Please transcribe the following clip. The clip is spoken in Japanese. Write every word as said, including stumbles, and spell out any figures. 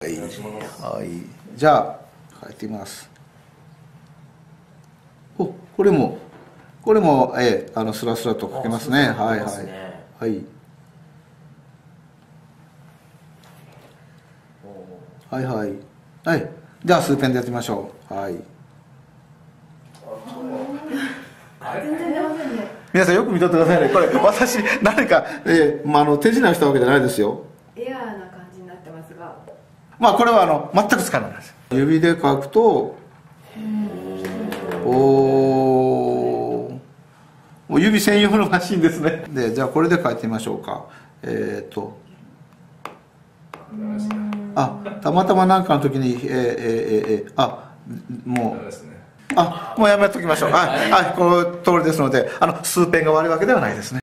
はい、はい、じゃあ書いてみます。お、これもこれもえー、あのスラスラと書けますね。はいはいはいはいはいはい。じゃあ数ペンでやってみましょう。はい。 全然出ませんね。 皆さんよく見とってくださいね。これ私何か、えーまあ、あの手品をしたわけじゃないですよ。 エアーな感じになってますが、 まあこれはあの全く使わないです。指で書くとおお、もう指専用のマシンですね。でじゃあこれで書いてみましょうか。えっ、ー、とあ、たまたま何かの時にえー、えー、えー、あもうあもうやめときましょう。はい、はい、この通りですので、あの数ペンが悪いわけではないですね。